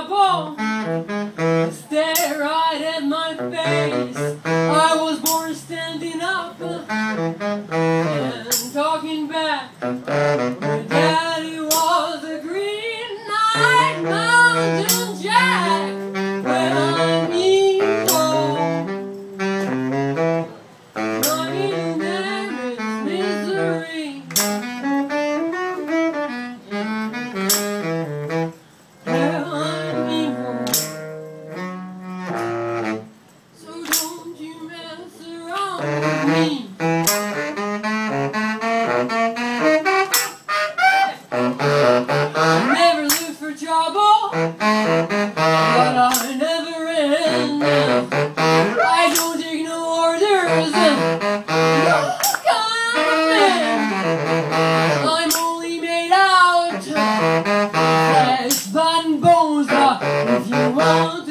trouble. Stare right at my face. I was born standing up and talking back. My daddy was a green eyed mountain jack. When I'm evil, my name is misery. Well, I'm evil, so don't you mess around with me. I never look for trouble, but I never end. I don't take no orders, no kind of man. I'm only made out flesh, blood, and bones. If you want